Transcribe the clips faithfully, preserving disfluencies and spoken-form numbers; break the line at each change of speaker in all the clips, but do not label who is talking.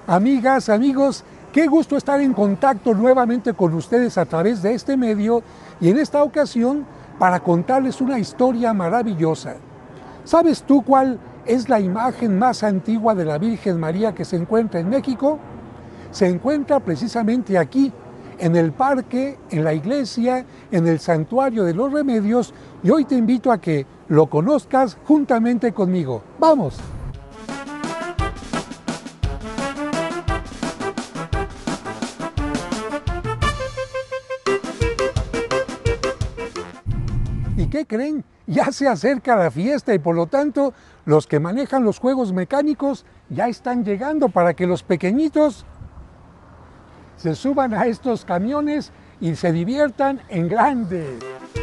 Amigas, amigos, qué gusto estar en contacto nuevamente con ustedes a través de este medio y en esta ocasión para contarles una historia maravillosa. ¿Sabes tú cuál es la imagen más antigua de la Virgen María que se encuentra en México? Se encuentra precisamente aquí, en el parque, en la iglesia, en el Santuario de los Remedios, y hoy te invito a que lo conozcas juntamente conmigo. ¡Vamos! ¿Y qué creen? Ya se acerca la fiesta y por lo tanto los que manejan los juegos mecánicos ya están llegando para que los pequeñitos se suban a estos camiones y se diviertan en grande.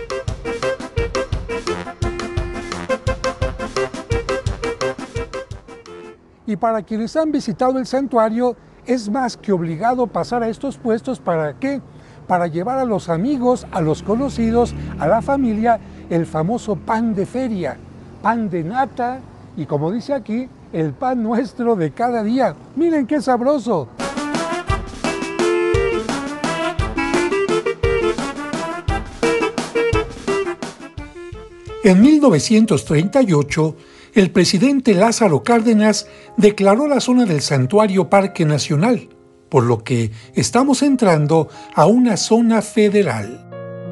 Y para quienes han visitado el santuario, es más que obligado pasar a estos puestos. ¿Para qué? Para llevar a los amigos, a los conocidos, a la familia, el famoso pan de feria, pan de nata y, como dice aquí, el pan nuestro de cada día. ¡Miren qué sabroso! En mil novecientos treinta y ocho, el presidente Lázaro Cárdenas declaró la zona del santuario Parque Nacional, por lo que estamos entrando a una zona federal.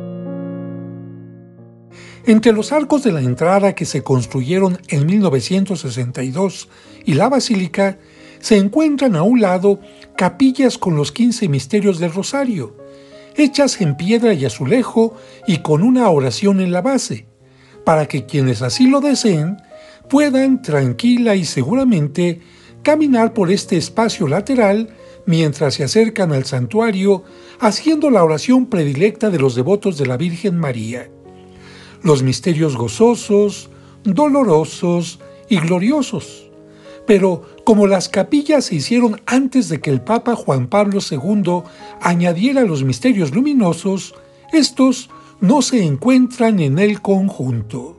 Entre los arcos de la entrada que se construyeron en mil novecientos sesenta y dos y la basílica, se encuentran a un lado capillas con los quince misterios del Rosario, hechas en piedra y azulejo y con una oración en la base, para que quienes así lo deseen puedan tranquila y seguramente caminar por este espacio lateral mientras se acercan al santuario haciendo la oración predilecta de los devotos de la Virgen María. Los misterios gozosos, dolorosos y gloriosos. Pero como las capillas se hicieron antes de que el Papa Juan Pablo segundo añadiera los misterios luminosos, estos no se encuentran en el conjunto.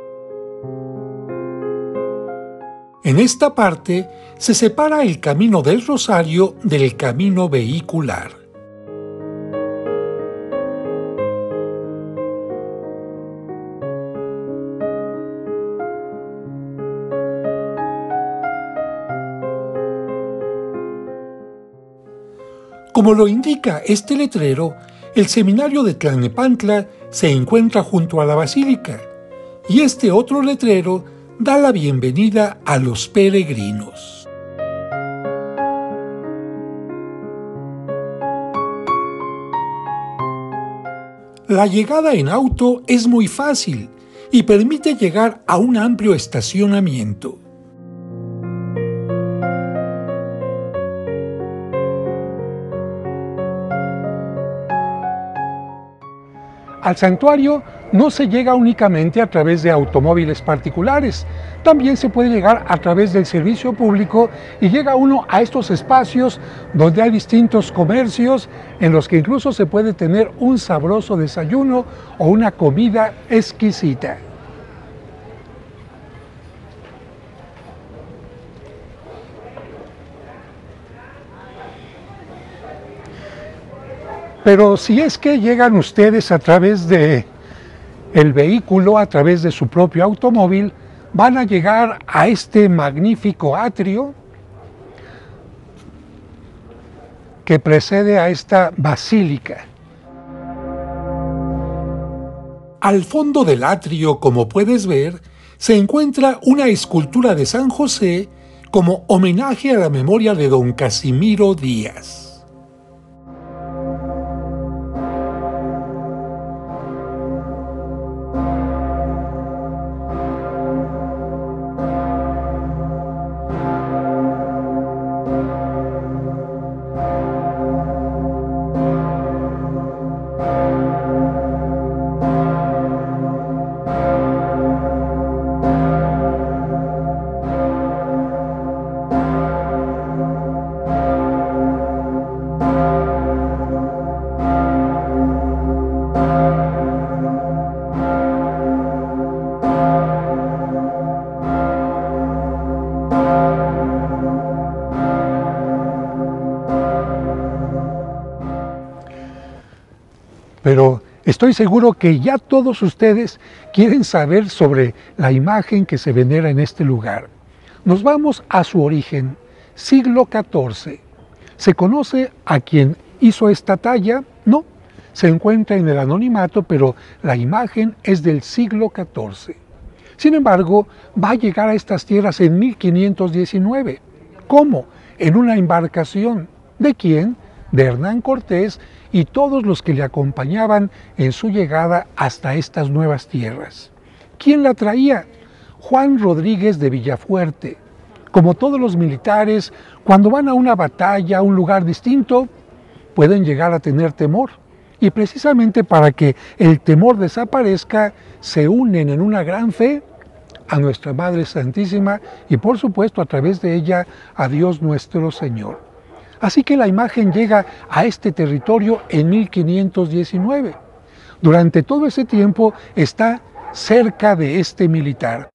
En esta parte se separa el camino del Rosario del camino vehicular. Como lo indica este letrero, el seminario de Tlalnepantla se encuentra junto a la basílica y este otro letrero da la bienvenida a los peregrinos. La llegada en auto es muy fácil y permite llegar a un amplio estacionamiento. Al santuario no se llega únicamente a través de automóviles particulares, también se puede llegar a través del servicio público y llega uno a estos espacios donde hay distintos comercios en los que incluso se puede tener un sabroso desayuno o una comida exquisita. Pero si es que llegan ustedes a través de el vehículo, a través de su propio automóvil, van a llegar a este magnífico atrio que precede a esta basílica. Al fondo del atrio, como puedes ver, se encuentra una escultura de San José como homenaje a la memoria de don Casimiro Díaz. pero estoy seguro que ya todos ustedes quieren saber sobre la imagen que se venera en este lugar. Nos vamos a su origen, siglo catorce. ¿Se conoce a quien hizo esta talla? No, se encuentra en el anonimato, pero la imagen es del siglo catorce. Sin embargo, va a llegar a estas tierras en mil quinientos diecinueve. ¿Cómo? En una embarcación. ¿De quién? De Hernán Cortés y todos los que le acompañaban en su llegada hasta estas nuevas tierras. ¿Quién la traía? Juan Rodríguez de Villafuerte. Como todos los militares, cuando van a una batalla, a un lugar distinto, pueden llegar a tener temor. Y precisamente para que el temor desaparezca, se unen en una gran fe a nuestra Madre Santísima y por supuesto a través de ella a Dios nuestro Señor. Así que la imagen llega a este territorio en mil quinientos diecinueve. Durante todo ese tiempo está cerca de este militar.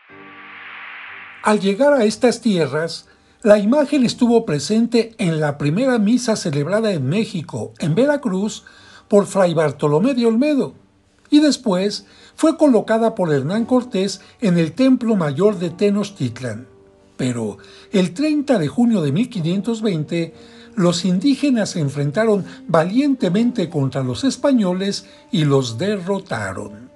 Al llegar a estas tierras, la imagen estuvo presente en la primera misa celebrada en México, en Veracruz, por Fray Bartolomé de Olmedo, y después fue colocada por Hernán Cortés en el Templo Mayor de Tenochtitlan. Pero el treinta de junio de mil quinientos veinte, los indígenas se enfrentaron valientemente contra los españoles y los derrotaron.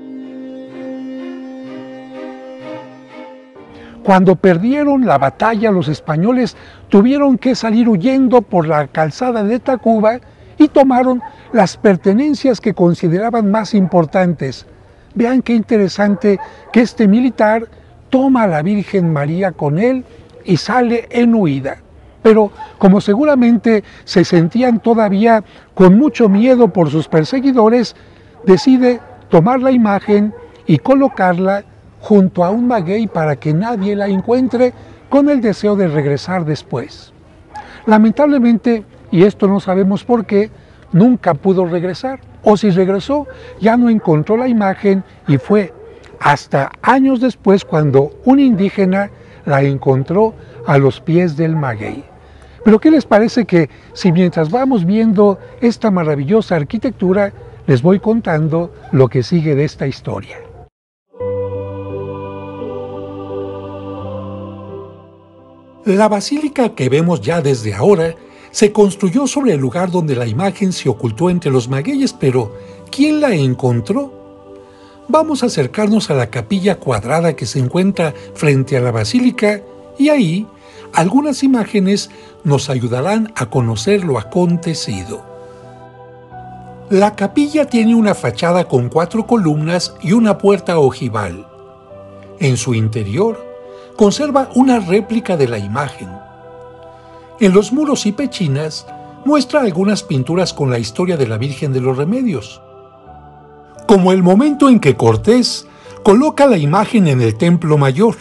Cuando perdieron la batalla, los españoles tuvieron que salir huyendo por la calzada de Tacuba y tomaron las pertenencias que consideraban más importantes. Vean qué interesante que este militar toma a la Virgen María con él y sale en huida. Pero como seguramente se sentían todavía con mucho miedo por sus perseguidores, decide tomar la imagen y colocarla junto a un maguey para que nadie la encuentre, con el deseo de regresar después. Lamentablemente, y esto no sabemos por qué, nunca pudo regresar, o si regresó, ya no encontró la imagen y fue hasta años después cuando un indígena la encontró a los pies del maguey. Pero ¿qué les parece que si mientras vamos viendo esta maravillosa arquitectura, les voy contando lo que sigue de esta historia? La basílica que vemos ya desde ahora se construyó sobre el lugar donde la imagen se ocultó entre los magueyes, pero ¿quién la encontró? Vamos a acercarnos a la capilla cuadrada que se encuentra frente a la basílica y ahí algunas imágenes nos ayudarán a conocer lo acontecido. La capilla tiene una fachada con cuatro columnas y una puerta ojival. En su interior conserva una réplica de la imagen. En los muros y pechinas muestra algunas pinturas con la historia de la Virgen de los Remedios, como el momento en que Cortés coloca la imagen en el Templo Mayor.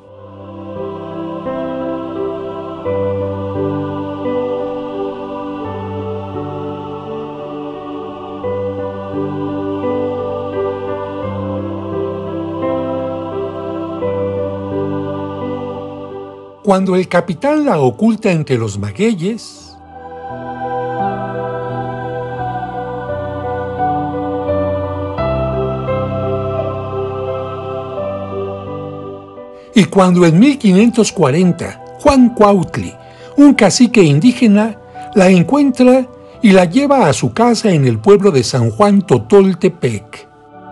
Cuando el capitán la oculta entre los magueyes, y cuando en mil quinientos cuarenta Juan Cuautli, un cacique indígena, la encuentra y la lleva a su casa en el pueblo de San Juan Totoltepec.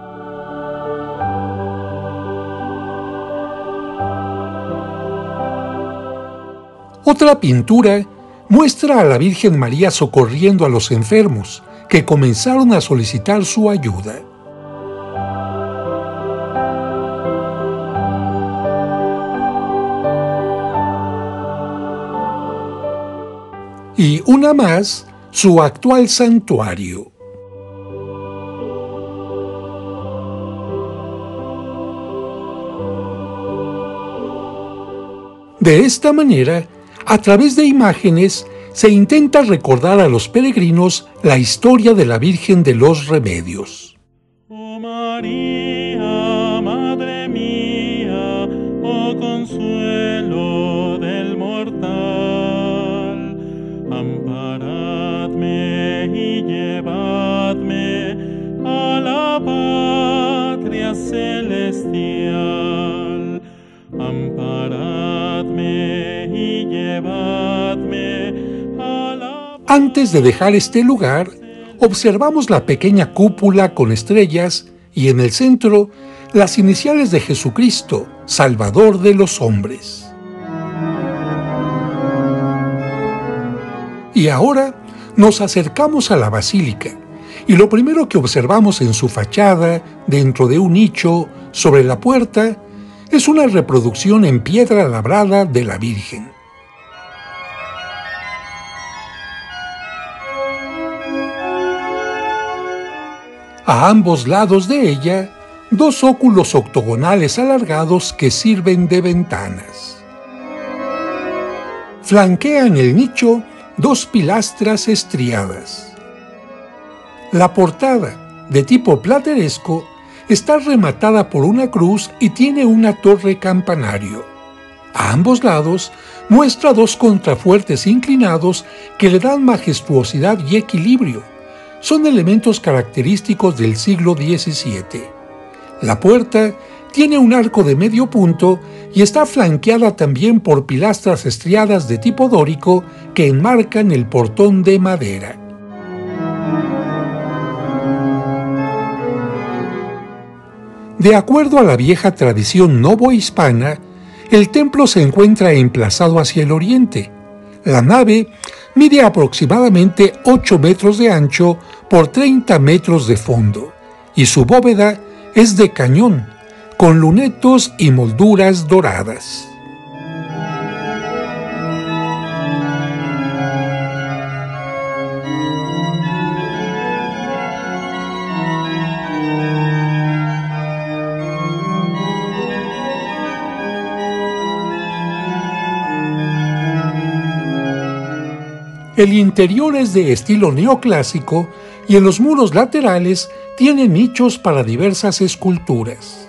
Otra pintura muestra a la Virgen María socorriendo a los enfermos, que comenzaron a solicitar su ayuda. Y una más, su actual santuario. De esta manera, a través de imágenes, se intenta recordar a los peregrinos la historia de la Virgen de los Remedios.
Oh María, Madre mía, oh consuelo del mortal, amparadme y llevadme gracia celestial. Amparadme y llevadme a la...
Antes de dejar este lugar, observamos la pequeña cúpula con estrellas y en el centro las iniciales de Jesucristo, Salvador de los hombres. Y ahora nos acercamos a la basílica, y lo primero que observamos en su fachada, dentro de un nicho, sobre la puerta, es una reproducción en piedra labrada de la Virgen. A ambos lados de ella, dos óculos octogonales alargados que sirven de ventanas. Flanquean el nicho dos pilastras estriadas. La portada, de tipo plateresco, está rematada por una cruz y tiene una torre campanario. A ambos lados muestra dos contrafuertes inclinados que le dan majestuosidad y equilibrio. Son elementos característicos del siglo diecisiete. La puerta tiene un arco de medio punto y está flanqueada también por pilastras estriadas de tipo dórico que enmarcan el portón de madera. De acuerdo a la vieja tradición novohispana, el templo se encuentra emplazado hacia el oriente. La nave mide aproximadamente ocho metros de ancho por treinta metros de fondo, y su bóveda es de cañón, con lunetos y molduras doradas. El interior es de estilo neoclásico y en los muros laterales tiene nichos para diversas esculturas.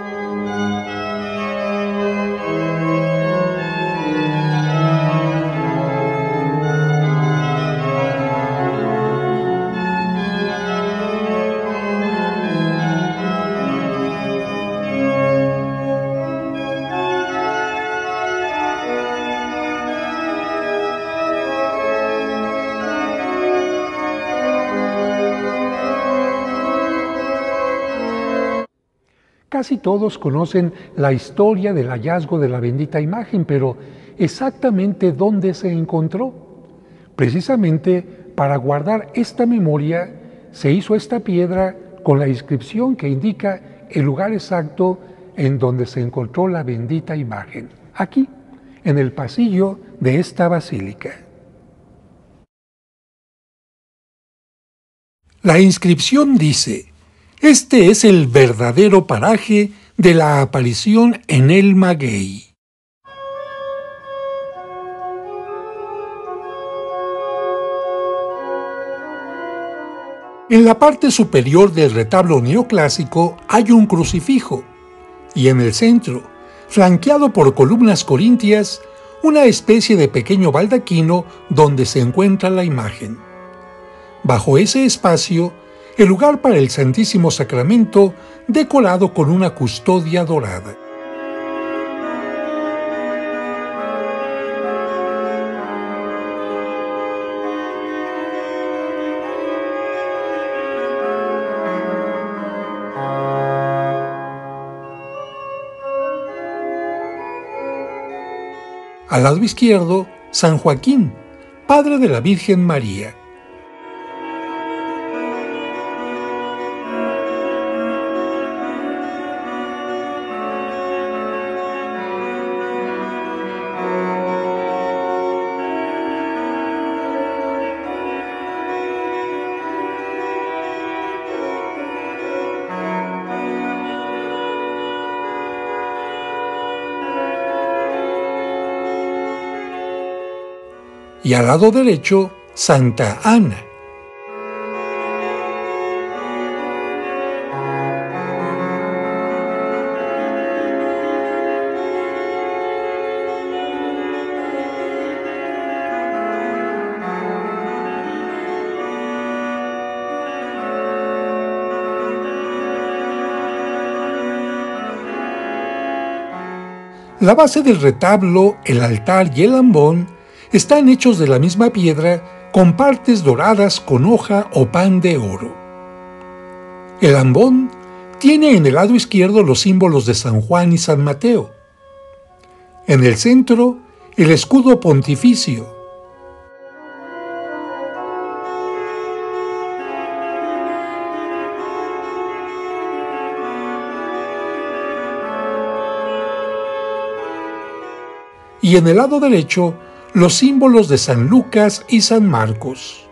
Casi todos conocen la historia del hallazgo de la bendita imagen, pero ¿exactamente dónde se encontró? Precisamente para guardar esta memoria se hizo esta piedra con la inscripción que indica el lugar exacto en donde se encontró la bendita imagen, aquí, en el pasillo de esta basílica. La inscripción dice: este es el verdadero paraje de la aparición en el maguey. En la parte superior del retablo neoclásico hay un crucifijo, y en el centro, flanqueado por columnas corintias, una especie de pequeño baldaquino donde se encuentra la imagen. Bajo ese espacio, el lugar para el Santísimo Sacramento, decorado con una custodia dorada. Al lado izquierdo, San Joaquín, padre de la Virgen María. Y al lado derecho, Santa Ana. La base del retablo, el altar y el ambón están hechos de la misma piedra con partes doradas con hoja o pan de oro. El ambón tiene en el lado izquierdo los símbolos de San Juan y San Mateo. En el centro, el escudo pontificio. Y en el lado derecho, los símbolos de San Lucas y San Marcos.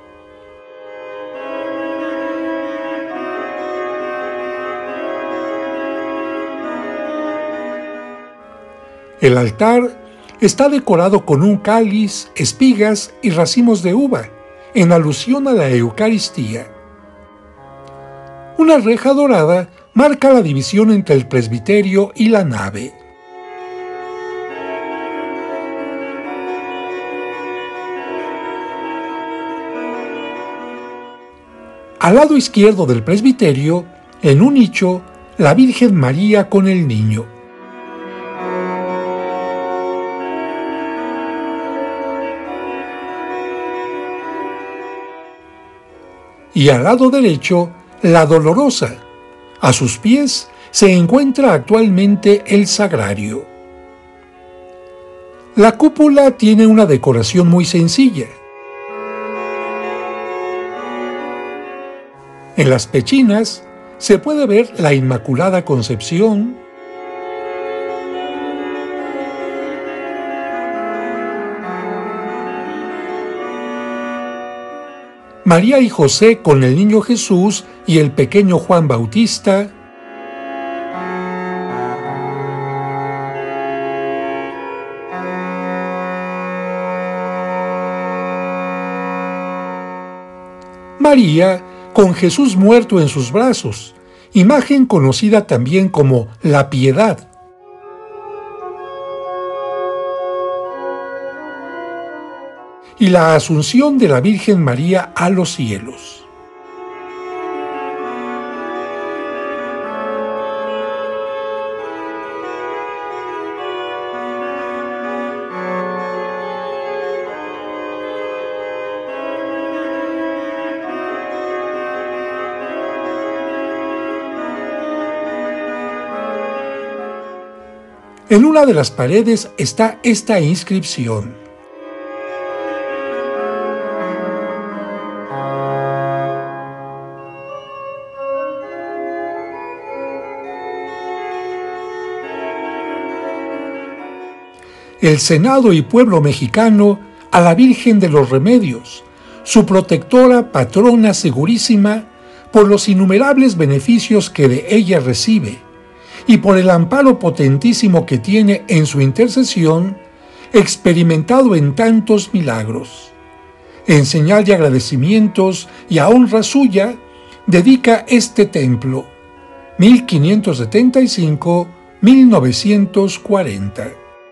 El altar está decorado con un cáliz, espigas y racimos de uva, en alusión a la Eucaristía. Una reja dorada marca la división entre el presbiterio y la nave. Al lado izquierdo del presbiterio, en un nicho, la Virgen María con el niño. Y al lado derecho, la Dolorosa. A sus pies se encuentra actualmente el sagrario. La cúpula tiene una decoración muy sencilla. En las pechinas se puede ver la Inmaculada Concepción, María y José con el niño Jesús y el pequeño Juan Bautista, María con Jesús muerto en sus brazos, imagen conocida también como la Piedad. Y la Asunción de la Virgen María a los cielos. En una de las paredes está esta inscripción: el Senado y pueblo mexicano a la Virgen de los Remedios, su protectora, patrona segurísima, por los innumerables beneficios que de ella recibe, y por el amparo potentísimo que tiene en su intercesión, experimentado en tantos milagros. En señal de agradecimientos y a honra suya, dedica este templo, mil quinientos setenta y cinco a mil novecientos cuarenta.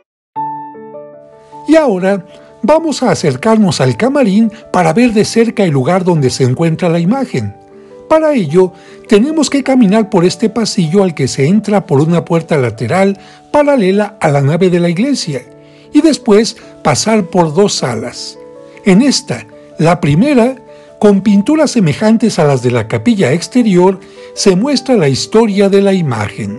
Y ahora vamos a acercarnos al camarín para ver de cerca el lugar donde se encuentra la imagen. Para ello, tenemos que caminar por este pasillo al que se entra por una puerta lateral paralela a la nave de la iglesia y después pasar por dos salas. En esta, la primera, con pinturas semejantes a las de la capilla exterior, se muestra la historia de la imagen.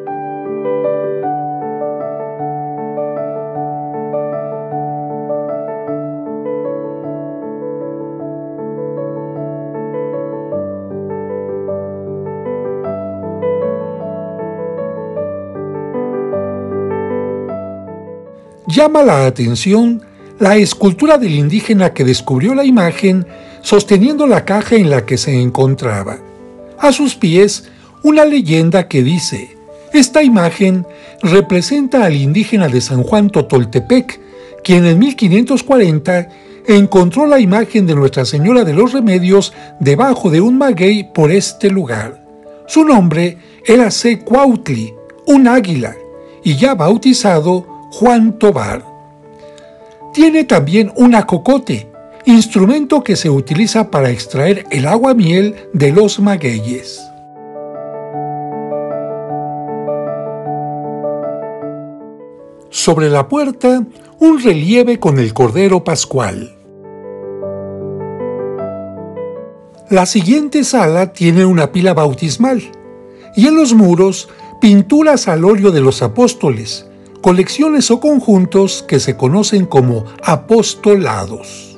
Llama la atención la escultura del indígena que descubrió la imagen sosteniendo la caja en la que se encontraba. A sus pies, una leyenda que dice: esta imagen representa al indígena de San Juan Totoltepec, quien en mil quinientos cuarenta encontró la imagen de Nuestra Señora de los Remedios debajo de un maguey por este lugar. Su nombre era Secuautli, un águila, y ya bautizado Juan Tobar. Tiene también un acocote, instrumento que se utiliza para extraer el aguamiel de los magueyes. Sobre la puerta, un relieve con el Cordero Pascual. La siguiente sala tiene una pila bautismal y en los muros pinturas al óleo de los apóstoles, colecciones o conjuntos que se conocen como apostolados.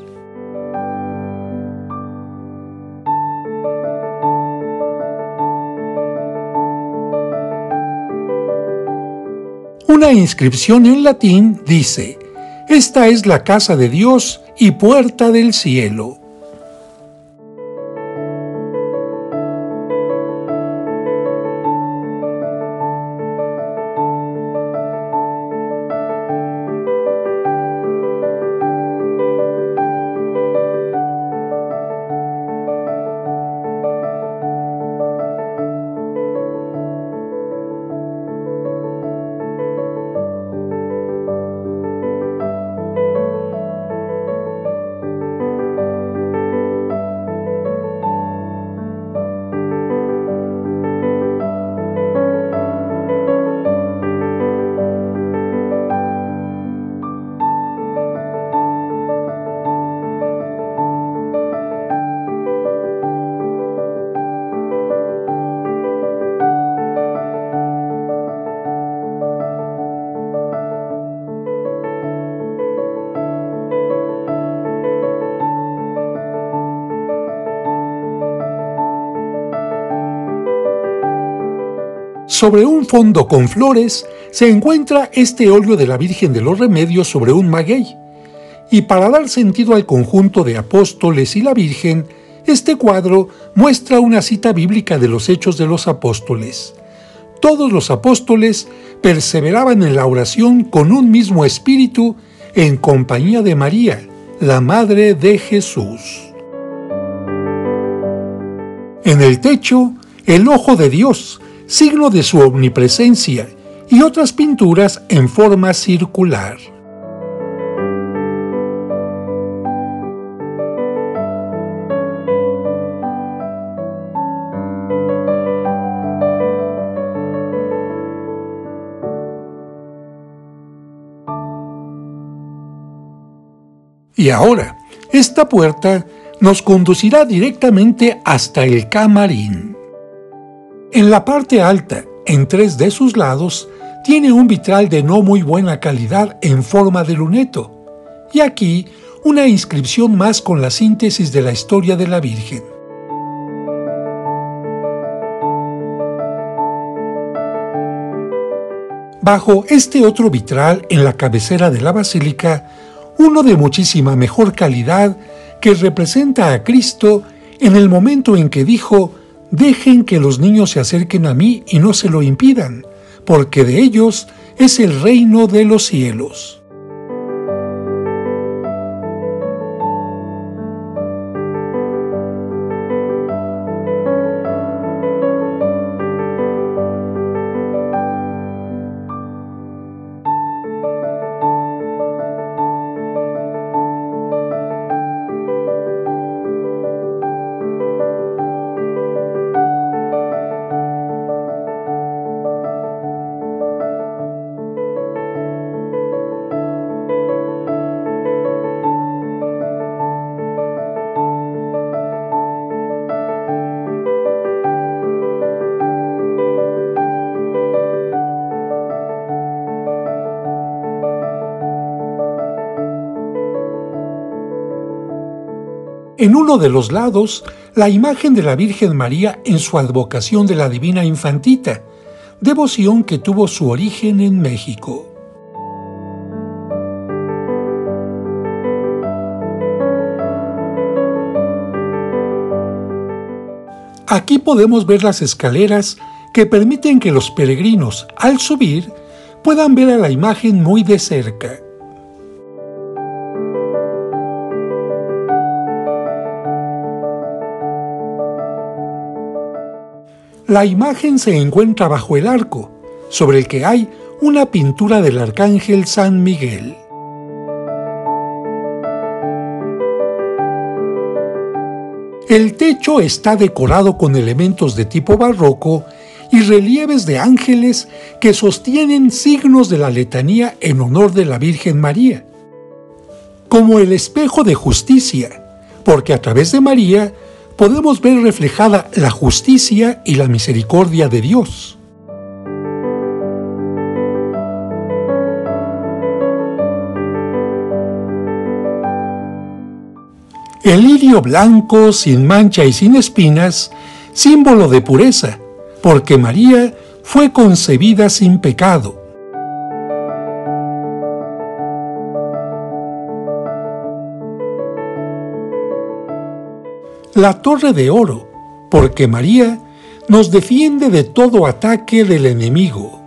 Una inscripción en latín dice: "Esta es la casa de Dios y puerta del cielo". Sobre un fondo con flores se encuentra este óleo de la Virgen de los Remedios sobre un maguey. Y para dar sentido al conjunto de apóstoles y la Virgen, este cuadro muestra una cita bíblica de los Hechos de los Apóstoles. Todos los apóstoles perseveraban en la oración con un mismo espíritu en compañía de María, la Madre de Jesús. En el techo, el ojo de Dios, signo de su omnipresencia, y otras pinturas en forma circular. Y ahora, esta puerta nos conducirá directamente hasta el camarín. En la parte alta, en tres de sus lados, tiene un vitral de no muy buena calidad en forma de luneto, y aquí una inscripción más con la síntesis de la historia de la Virgen. Bajo este otro vitral en la cabecera de la basílica, uno de muchísima mejor calidad que representa a Cristo en el momento en que dijo: "Dejen que los niños se acerquen a mí y no se lo impidan, porque de ellos es el reino de los cielos". En uno de los lados, la imagen de la Virgen María en su advocación de la Divina Infantita, devoción que tuvo su origen en México. Aquí podemos ver las escaleras que permiten que los peregrinos, al subir, puedan ver a la imagen muy de cerca. La imagen se encuentra bajo el arco, sobre el que hay una pintura del arcángel San Miguel. El techo está decorado con elementos de tipo barroco y relieves de ángeles que sostienen signos de la letanía en honor de la Virgen María, como el espejo de justicia, porque a través de María podemos ver reflejada la justicia y la misericordia de Dios. El lirio blanco, sin mancha y sin espinas, símbolo de pureza, porque María fue concebida sin pecado. La torre de oro, porque María nos defiende de todo ataque del enemigo.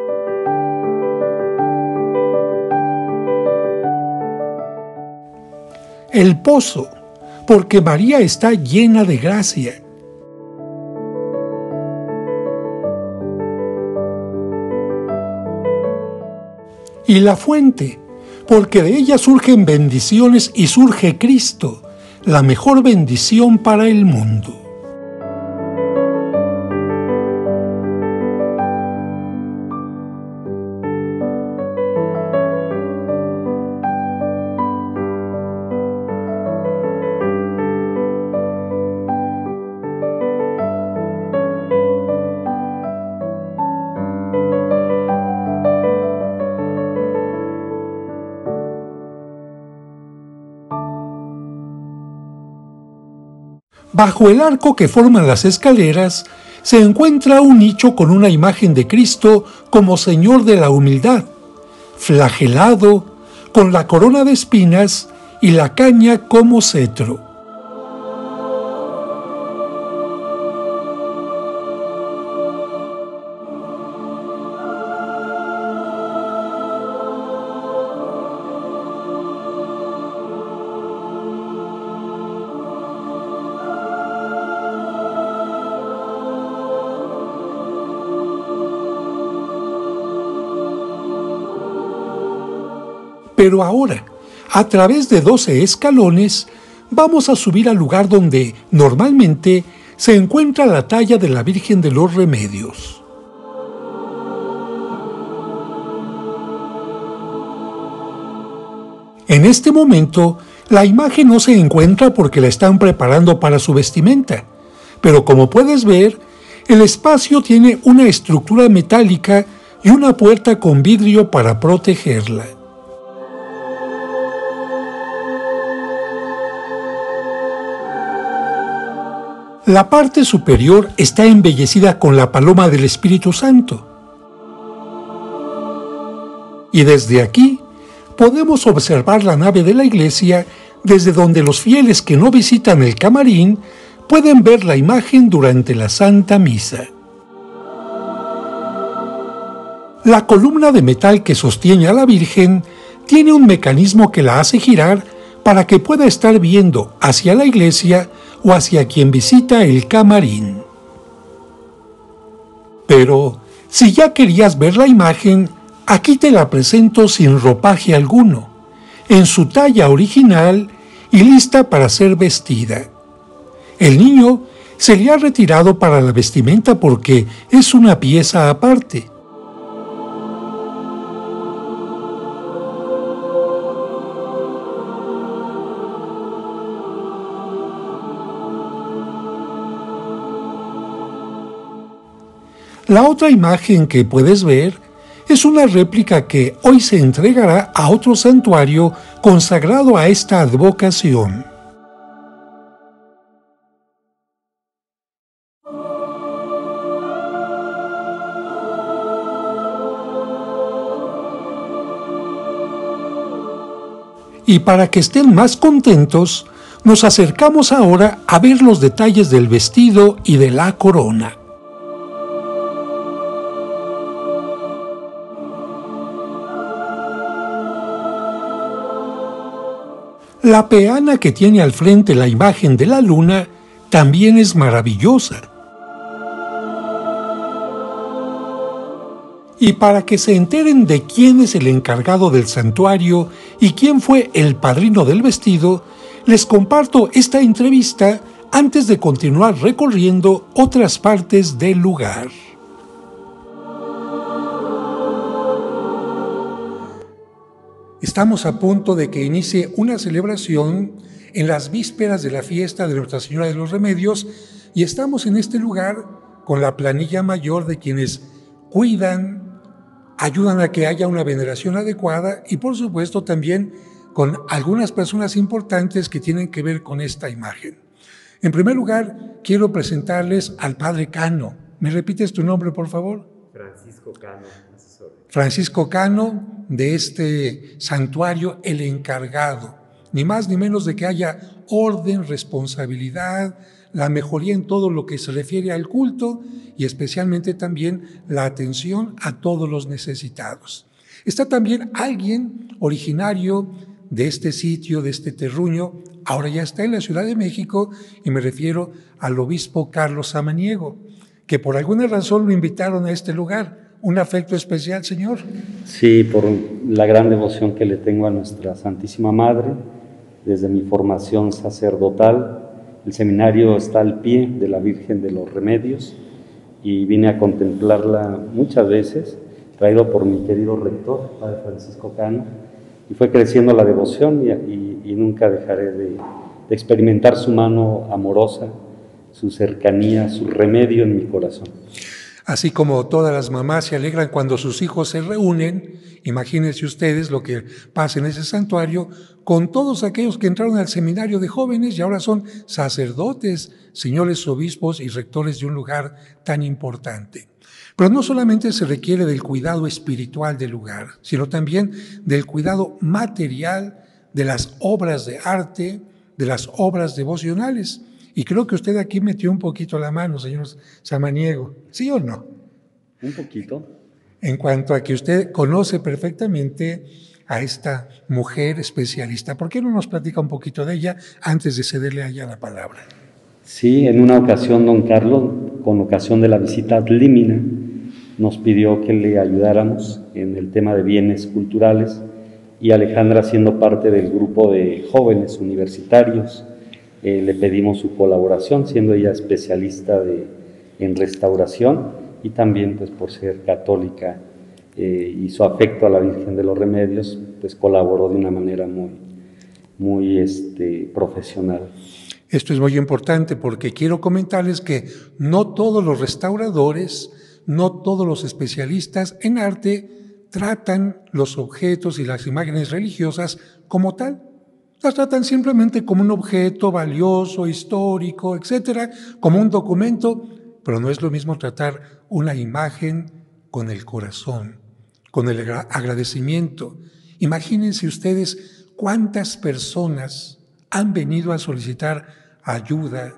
El pozo, porque María está llena de gracia. Y la fuente, porque de ella surgen bendiciones y surge Cristo, la mejor bendición para el mundo. Bajo el arco que forman las escaleras se encuentra un nicho con una imagen de Cristo como Señor de la humildad, flagelado, con la corona de espinas y la caña como cetro. Pero ahora, a través de doce escalones, vamos a subir al lugar donde, normalmente, se encuentra la talla de la Virgen de los Remedios. En este momento, la imagen no se encuentra porque la están preparando para su vestimenta, pero como puedes ver, el espacio tiene una estructura metálica y una puerta con vidrio para protegerla. La parte superior está embellecida con la paloma del Espíritu Santo. Y desde aquí podemos observar la nave de la iglesia, desde donde los fieles que no visitan el camarín pueden ver la imagen durante la Santa Misa. La columna de metal que sostiene a la Virgen tiene un mecanismo que la hace girar para que pueda estar viendo hacia la iglesia o hacia quien visita el camarín. Pero, si ya querías ver la imagen, aquí te la presento sin ropaje alguno, en su talla original y lista para ser vestida. El niño se le ha retirado para la vestimenta porque es una pieza aparte. La otra imagen que puedes ver es una réplica que hoy se entregará a otro santuario consagrado a esta advocación. Y para que estén más contentos, nos acercamos ahora a ver los detalles del vestido y de la corona. La peana que tiene al frente la imagen de la luna también es maravillosa. Y para que se enteren de quién es el encargado del santuario y quién fue el padrino del vestido, les comparto esta entrevista antes de continuar recorriendo otras partes del lugar. Estamos a punto de que inicie una celebración en las vísperas de la fiesta de Nuestra Señora de los Remedios y estamos en este lugar con la planilla mayor de quienes cuidan, ayudan a que haya una veneración adecuada y por supuesto también con algunas personas importantes que tienen que ver con esta imagen. En primer lugar, quiero presentarles al Padre Cano. ¿Me repites tu nombre, por favor?
Francisco Cano, asesor.
Francisco Cano, de este santuario, el encargado. Ni más ni menos de que haya orden, responsabilidad, la mejoría en todo lo que se refiere al culto y especialmente también la atención a todos los necesitados. Está también alguien originario de este sitio, de este terruño, ahora ya está en la Ciudad de México y me refiero al obispo Carlos Samaniego, que por alguna razón lo invitaron a este lugar. ¿Un afecto especial, señor?
Sí, por la gran devoción que le tengo a nuestra Santísima Madre, desde mi formación sacerdotal. El seminario está al pie de la Virgen de los Remedios y vine a contemplarla muchas veces, traído por mi querido rector, Padre Francisco Cano, y fue creciendo la devoción y, y, y nunca dejaré de, de experimentar su mano amorosa, su cercanía, su remedio en mi corazón.
Así como todas las mamás se alegran cuando sus hijos se reúnen, imagínense ustedes lo que pasa en ese santuario con todos aquellos que entraron al seminario de jóvenes y ahora son sacerdotes, señores obispos y rectores de un lugar tan importante. Pero no solamente se requiere del cuidado espiritual del lugar, sino también del cuidado material de las obras de arte, de las obras devocionales. Y creo que usted aquí metió un poquito la mano, señor Samaniego. ¿Sí o no?
Un poquito.
En cuanto a que usted conoce perfectamente a esta mujer especialista. ¿Por qué no nos platica un poquito de ella antes de cederle a ella la palabra?
Sí, en una ocasión, don Carlos, con ocasión de la visita ad limina, nos pidió que le ayudáramos en el tema de bienes culturales y Alejandra, siendo parte del grupo de jóvenes universitarios, Eh, le pedimos su colaboración, siendo ella especialista de, en restauración y también pues por ser católica eh, y su afecto a la Virgen de los Remedios, pues colaboró de una manera muy, muy este, profesional.
Esto es muy importante porque quiero comentarles que no todos los restauradores, no todos los especialistas en arte tratan los objetos y las imágenes religiosas como tal. Las tratan simplemente como un objeto valioso, histórico, etcétera, como un documento, pero no es lo mismo tratar una imagen con el corazón, con el agradecimiento. Imagínense ustedes cuántas personas han venido a solicitar ayuda,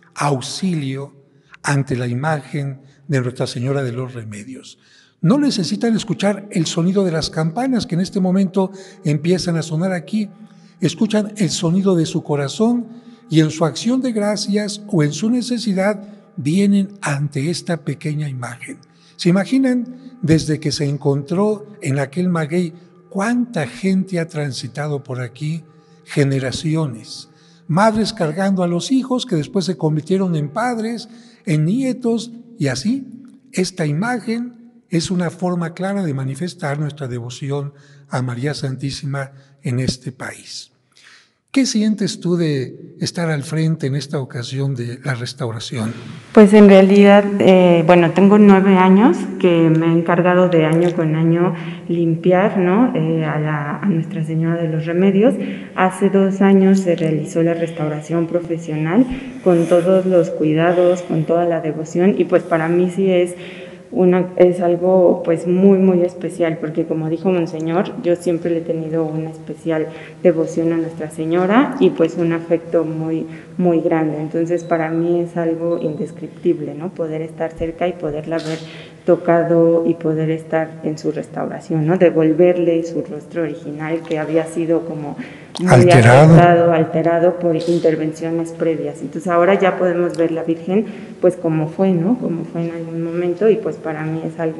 auxilio ante la imagen de Nuestra Señora de los Remedios. No necesitan escuchar el sonido de las campanas que en este momento empiezan a sonar aquí. Escuchan el sonido de su corazón y en su acción de gracias o en su necesidad vienen ante esta pequeña imagen. ¿Se imaginan desde que se encontró en aquel maguey cuánta gente ha transitado por aquí? Generaciones, madres cargando a los hijos que después se convirtieron en padres, en nietos y así. Esta imagen es una forma clara de manifestar nuestra devoción a María Santísima en este país. ¿Qué sientes tú de estar al frente en esta ocasión de la restauración?
Pues en realidad, eh, bueno, tengo nueve años que me he encargado de año con año limpiar, ¿no? eh, a, la, a Nuestra Señora de los Remedios. Hace dos años se realizó la restauración profesional con todos los cuidados, con toda la devoción y pues para mí sí es Una, es algo pues muy muy especial porque como dijo Monseñor, yo siempre le he tenido una especial devoción a Nuestra Señora y pues un afecto muy muy grande, entonces para mí es algo indescriptible, ¿no? Poder estar cerca y poderla ver tocado y poder estar en su restauración, ¿no? Devolverle su rostro original que había sido como muy
alterado.
afectado, alterado por intervenciones previas. Entonces ahora ya podemos ver la Virgen pues como fue, ¿no? Como fue en algún momento y pues para mí es algo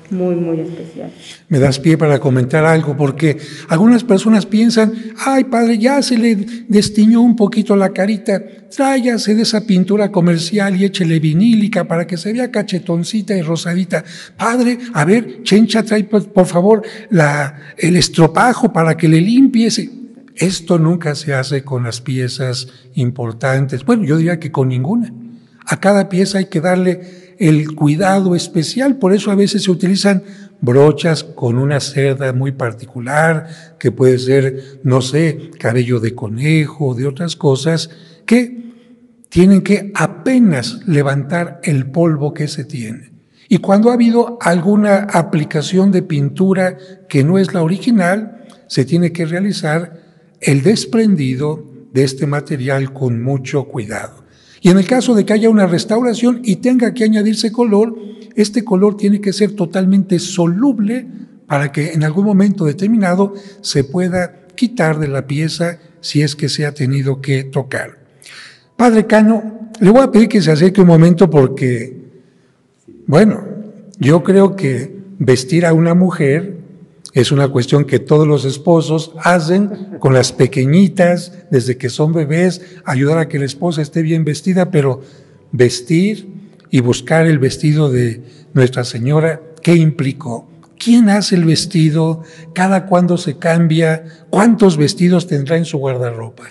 muy, muy especial.
Me das pie para comentar algo, porque algunas personas piensan, ay padre, ya se le destiñó un poquito la carita, tráyase de esa pintura comercial y échele vinílica para que se vea cachetoncita y rosadita. Padre, a ver, Chencha, trae por favor la, el estropajo para que le limpie ese. Esto nunca se hace con las piezas importantes. Bueno, yo diría que con ninguna. A cada pieza hay que darle el cuidado especial, por eso a veces se utilizan brochas con una cerda muy particular, que puede ser, no sé, cabello de conejo, de otras cosas, que tienen que apenas levantar el polvo que se tiene. Y cuando ha habido alguna aplicación de pintura que no es la original, se tiene que realizar el desprendido de este material con mucho cuidado. Y en el caso de que haya una restauración y tenga que añadirse color, este color tiene que ser totalmente soluble para que en algún momento determinado se pueda quitar de la pieza si es que se ha tenido que tocar. Padre Cano, le voy a pedir que se acerque un momento porque, bueno, yo creo que vestir a una mujer es una cuestión que todos los esposos hacen con las pequeñitas, desde que son bebés, ayudar a que la esposa esté bien vestida, pero vestir y buscar el vestido de Nuestra Señora, ¿qué implicó? ¿Quién hace el vestido? ¿Cada cuándo se cambia? ¿Cuántos vestidos tendrá en su guardarropa?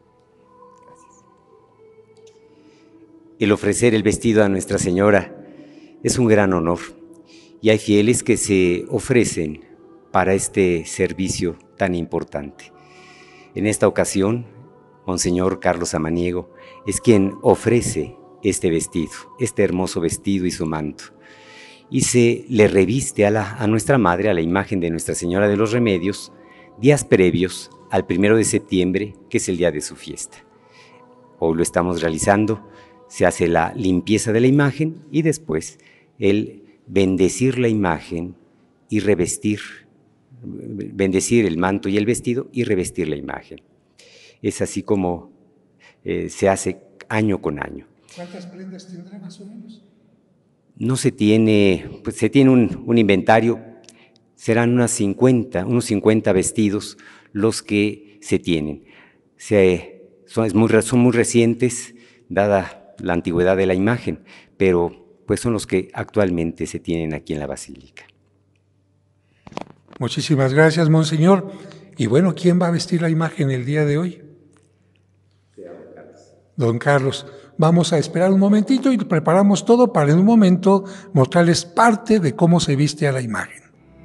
El ofrecer el vestido a Nuestra Señora es un gran honor, y hay fieles que se ofrecen para este servicio tan importante. En esta ocasión, Monseñor Carlos Samaniego es quien ofrece este vestido, este hermoso vestido y su manto, y se le reviste a, la, a nuestra Madre, a la imagen de Nuestra Señora de los Remedios, días previos al primero de septiembre, que es el día de su fiesta. Hoy lo estamos realizando, se hace la limpieza de la imagen y después el bendecir la imagen y revestir bendecir el manto y el vestido y revestir la imagen. Es así como eh, se hace año con año.
¿Cuántas prendas tendrá más o menos?
No se tiene, pues se tiene un, un inventario, serán unas cincuenta, unos cincuenta vestidos los que se tienen. Se, son, es muy, son muy recientes, dada la antigüedad de la imagen, pero pues son los que actualmente se tienen aquí en la Basílica.
Muchísimas gracias, Monseñor. Y bueno, ¿quién va a vestir la imagen el día de hoy? Don Carlos. Vamos a esperar un momentito y preparamos todo para en un momento mostrarles parte de cómo se viste a la imagen.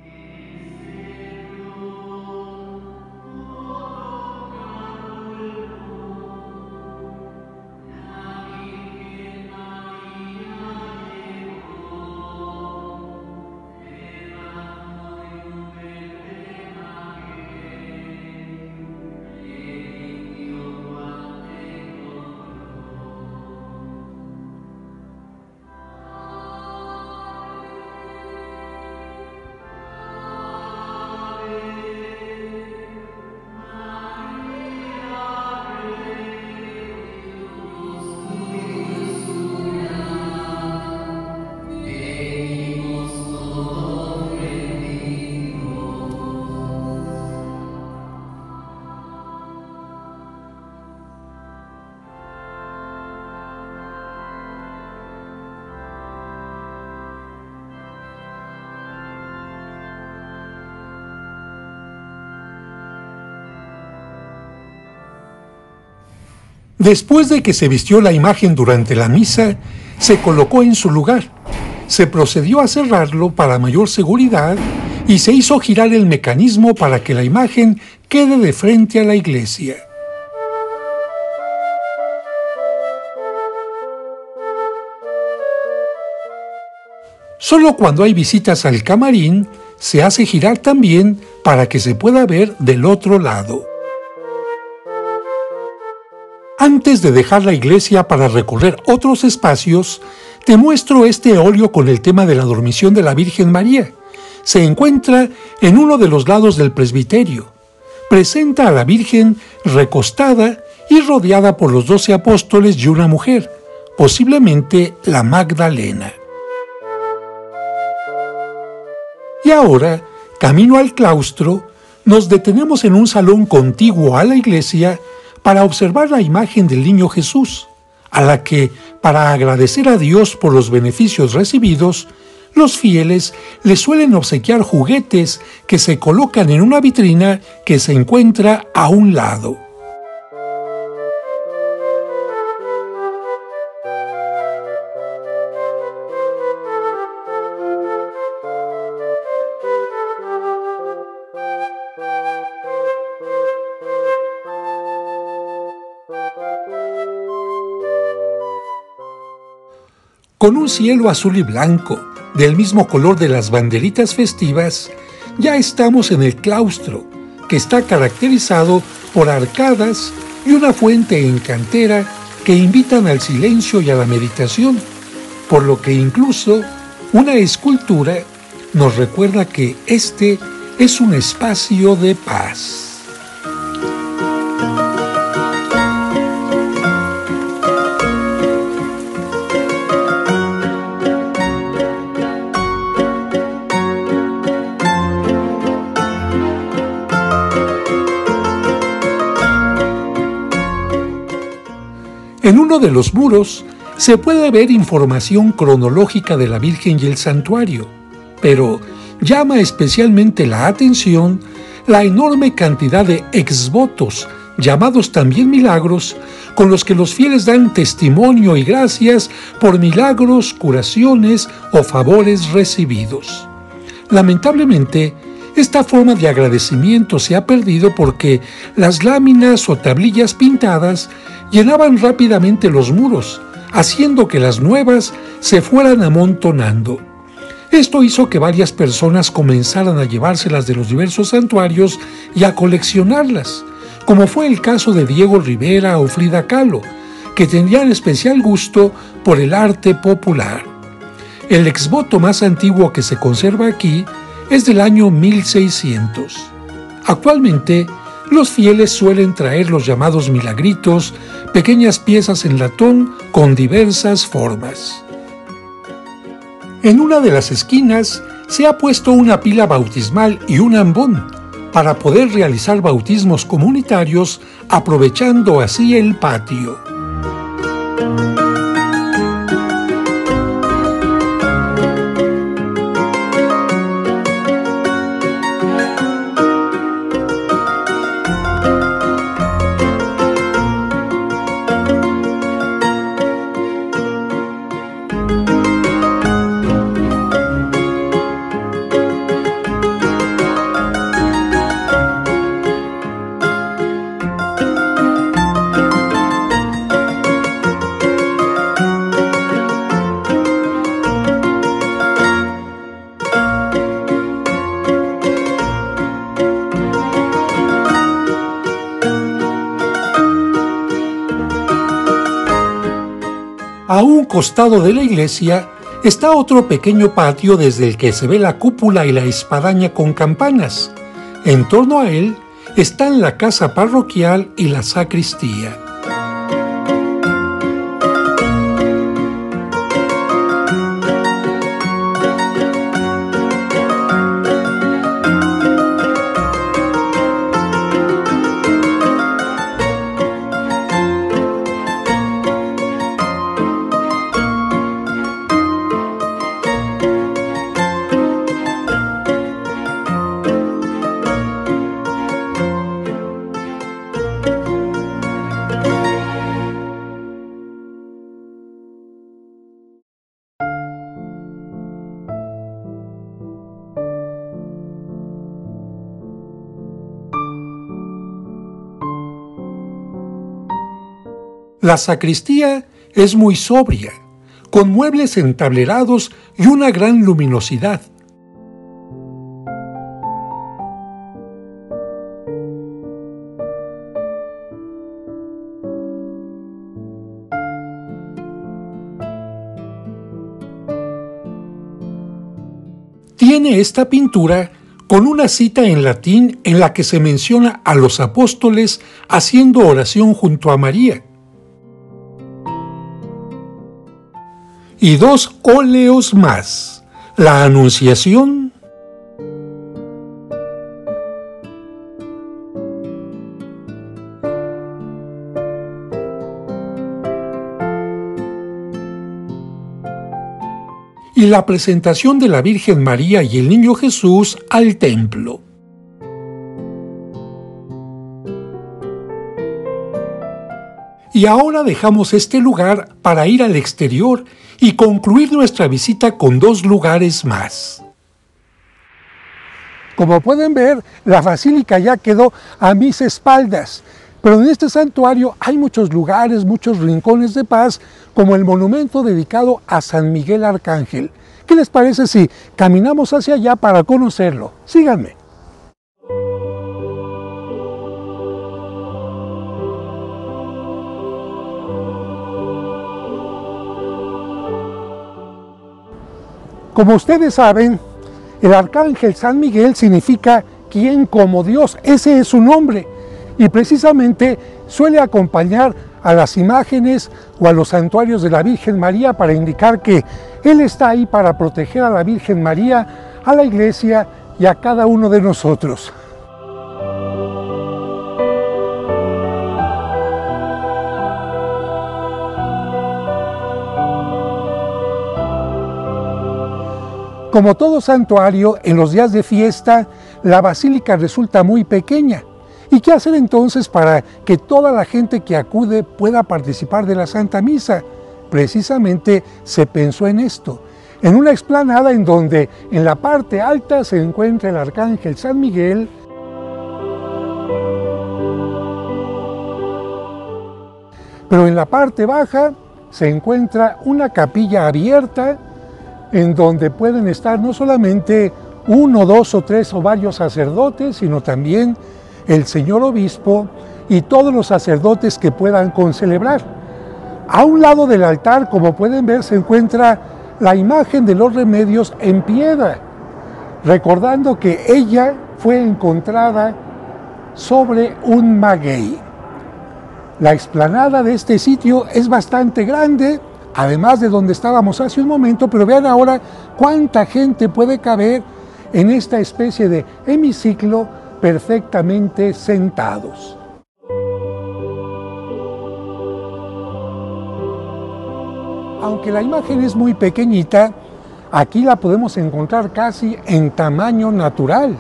Después de que se vistió la imagen durante la misa, se colocó en su lugar. Se procedió a cerrarlo para mayor seguridad y se hizo girar el mecanismo para que la imagen quede de frente a la iglesia. Solo cuando hay visitas al camarín, se hace girar también para que se pueda ver del otro lado. Antes de dejar la iglesia para recorrer otros espacios, te muestro este óleo con el tema de la dormición de la Virgen María. Se encuentra en uno de los lados del presbiterio. Presenta a la Virgen recostada y rodeada por los doce apóstoles y una mujer, posiblemente la Magdalena. Y ahora, camino al claustro, nos detenemos en un salón contiguo a la iglesia para observar la imagen del niño Jesús, a la que, para agradecer a Dios por los beneficios recibidos, los fieles le suelen obsequiar juguetes que se colocan en una vitrina que se encuentra a un lado. Con un cielo azul y blanco, del mismo color de las banderitas festivas, ya estamos en el claustro, que está caracterizado por arcadas y una fuente en cantera que invitan al silencio y a la meditación, por lo que incluso una escultura nos recuerda que este es un espacio de paz. En uno de los muros se puede ver información cronológica de la Virgen y el santuario, pero llama especialmente la atención la enorme cantidad de exvotos, llamados también milagros, con los que los fieles dan testimonio y gracias por milagros, curaciones o favores recibidos. Lamentablemente, esta forma de agradecimiento se ha perdido porque las láminas o tablillas pintadas llenaban rápidamente los muros, haciendo que las nuevas se fueran amontonando. Esto hizo que varias personas comenzaran a llevárselas de los diversos santuarios y a coleccionarlas, como fue el caso de Diego Rivera o Frida Kahlo, que tenían especial gusto por el arte popular. El exvoto más antiguo que se conserva aquí es del año mil seiscientos. Actualmente, los fieles suelen traer los llamados milagritos, pequeñas piezas en latón con diversas formas. En una de las esquinas se ha puesto una pila bautismal y un ambón para poder realizar bautismos comunitarios, aprovechando así el patio. A un costado de la iglesia está otro pequeño patio desde el que se ve la cúpula y la espadaña con campanas. En torno a él están la casa parroquial y la sacristía. La sacristía es muy sobria, con muebles entablerados y una gran luminosidad. Tiene esta pintura con una cita en latín en la que se menciona a los apóstoles haciendo oración junto a María. Y dos óleos más, la Anunciación y la presentación de la Virgen María y el Niño Jesús al templo. Y ahora dejamos este lugar para ir al exterior y concluir nuestra visita con dos lugares más. Como pueden ver, la basílica ya quedó a mis espaldas, pero en este santuario hay muchos lugares, muchos rincones de paz, como el monumento dedicado a San Miguel Arcángel. ¿Qué les parece si caminamos hacia allá para conocerlo? Síganme. Como ustedes saben, el arcángel San Miguel significa quien como Dios, ese es su nombre, y precisamente suele acompañar a las imágenes o a los santuarios de la Virgen María para indicar que Él está ahí para proteger a la Virgen María, a la Iglesia y a cada uno de nosotros. Como todo santuario, en los días de fiesta, la basílica resulta muy pequeña. ¿Y qué hacer entonces para que toda la gente que acude pueda participar de la Santa Misa? Precisamente se pensó en esto, en una explanada en donde en la parte alta se encuentra el Arcángel San Miguel, pero en la parte baja se encuentra una capilla abierta en donde pueden estar no solamente uno, dos o tres o varios sacerdotes, sino también el señor obispo y todos los sacerdotes que puedan concelebrar. A un lado del altar, como pueden ver, se encuentra la imagen de los remedios en piedra, recordando que ella fue encontrada sobre un maguey. La explanada de este sitio es bastante grande, además de donde estábamos hace un momento, pero vean ahora cuánta gente puede caber en esta especie de hemiciclo perfectamente sentados. Aunque la imagen es muy pequeñita, aquí la podemos encontrar casi en tamaño natural.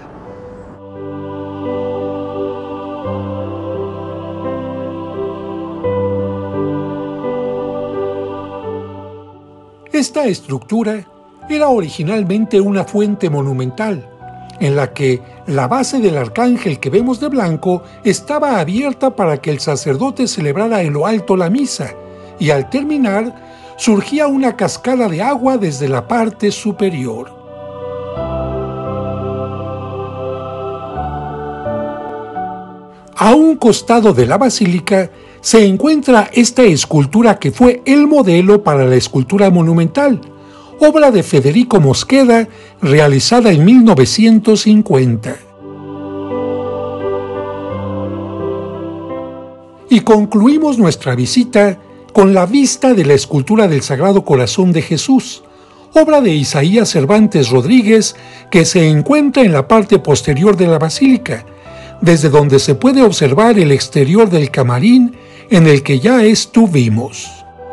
Esta estructura era originalmente una fuente monumental, en la que la base del arcángel que vemos de blanco estaba abierta para que el sacerdote celebrara en lo alto la misa, y al terminar surgía una cascada de agua desde la parte superior. A un costado de la basílica se encuentra esta escultura que fue el modelo para la escultura monumental, obra de Federico Mosqueda, realizada en mil novecientos cincuenta. Y concluimos nuestra visita con la vista de la escultura del Sagrado Corazón de Jesús, obra de Isaías Cervantes Rodríguez, que se encuentra en la parte posterior de la basílica, desde donde se puede observar el exterior del camarín en el que ya estuvimos.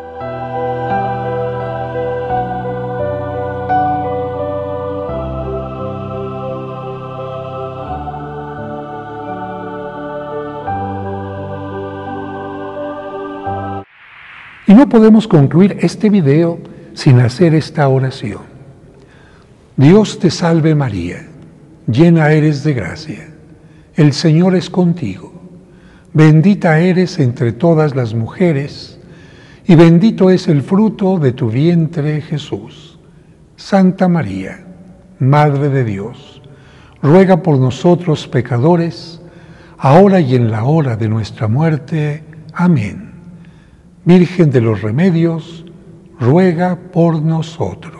Y no podemos concluir este video sin hacer esta oración. Dios te salve María, llena eres de gracia, el Señor es contigo. Bendita eres entre todas las mujeres, y bendito es el fruto de tu vientre, Jesús. Santa María, Madre de Dios, ruega por nosotros pecadores, ahora y en la hora de nuestra muerte. Amén. Virgen de los Remedios, ruega por nosotros.